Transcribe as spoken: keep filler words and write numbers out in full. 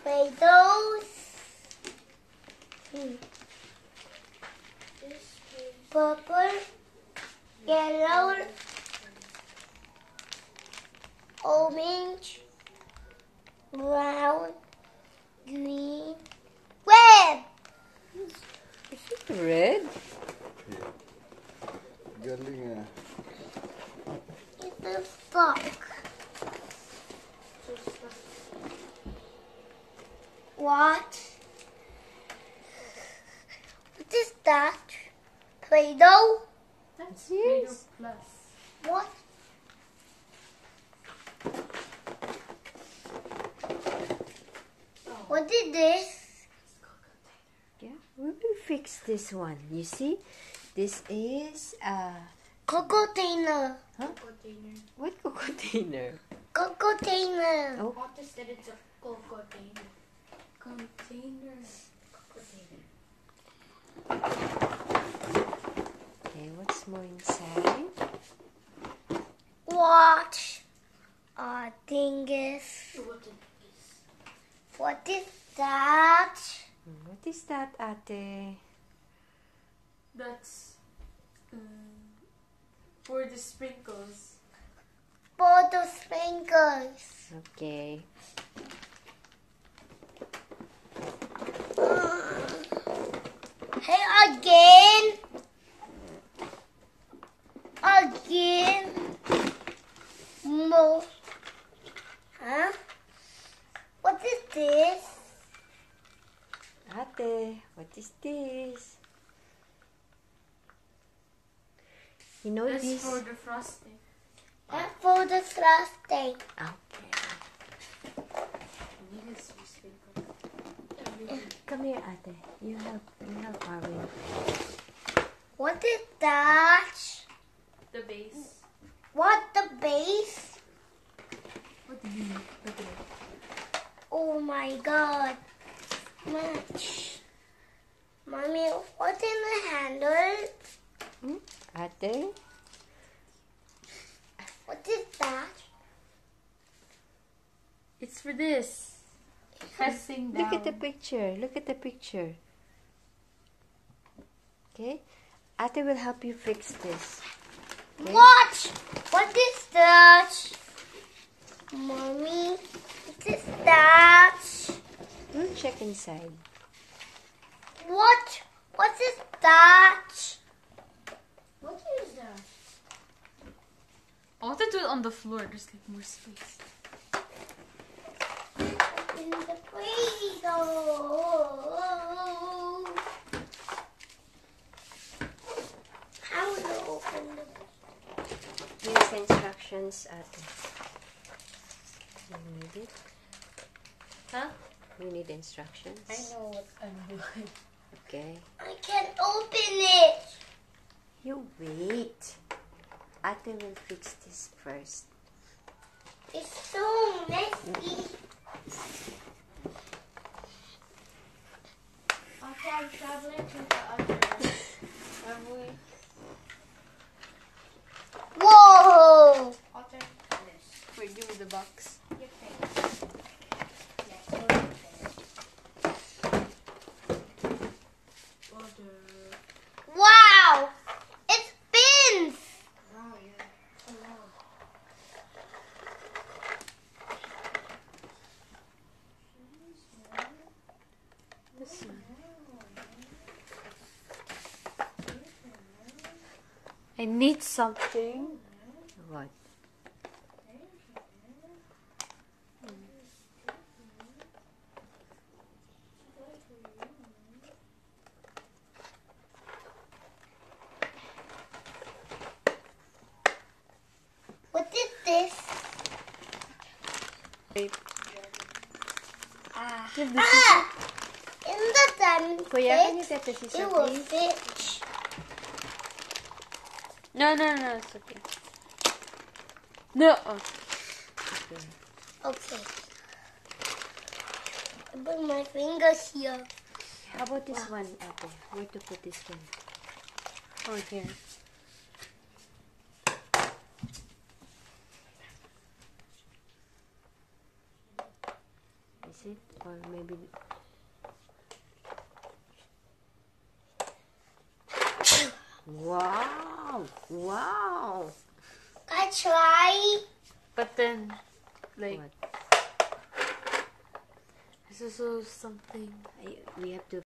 Play-Dohs. Hmm. Purple, yellow, orange, brown, green, red. Is it red? Yeah. Galing ah. It's a fuck. What? What is that? Play-Doh? That's Yes. Play-Doh Plus. What? What is this? Yeah, we will fix this one. You see, this is a Container. huh? Container. What container? Container. Oh, Otis said it's a container. Container. Container. okay. What's more inside? What? I think is. What is this? What is that? Hmm, What is that, Ate? That's um, for the sprinkles. Bottle sprinkles. Okay. Hey, again. Again. More. Huh? What is this? Ate, what is this? You know That's this? for the frosting. That's for the frosting. Okay. Need a sprinkle. Come here, Ate. You have, you have orange. What is that? The base. What the base? What do you mean? Look at it. Oh my god. Much. Mommy, what's in the handle? Hmm? Ate? What is that? It's for this. Pressing down. Look at the picture. Look at the picture. Okay? Ate will help you fix this. Okay? What? What is that? Mommy, what is that? We'll check inside. What? What is that? What is that? I want to do it on the floor. There's like more space. In the Play-Doh. How will I open the Here's the instructions, Ate. You need it? Huh? You need instructions? I know what I'm doing. Okay. I can't open it. You wait. Ate will fix this first. It's so messy. Okay, I'm traveling to the other. Have we? Whoa! I'll take this. Wait, give me the box. Your Wow! It spins! Oh, yeah. This one. I need something. What? What is this? Ah. Ah! In the diamond Kuya, can you fit, get the it scissor, will please? fit. No, no, no, it's okay. No. Oh. Okay. Okay. I put my fingers here. How about this one, Ate? Where to put this one? Oh, here. Is it? Or maybe... Wow! Wow! I try. But then, like, What? This is also something I, we have to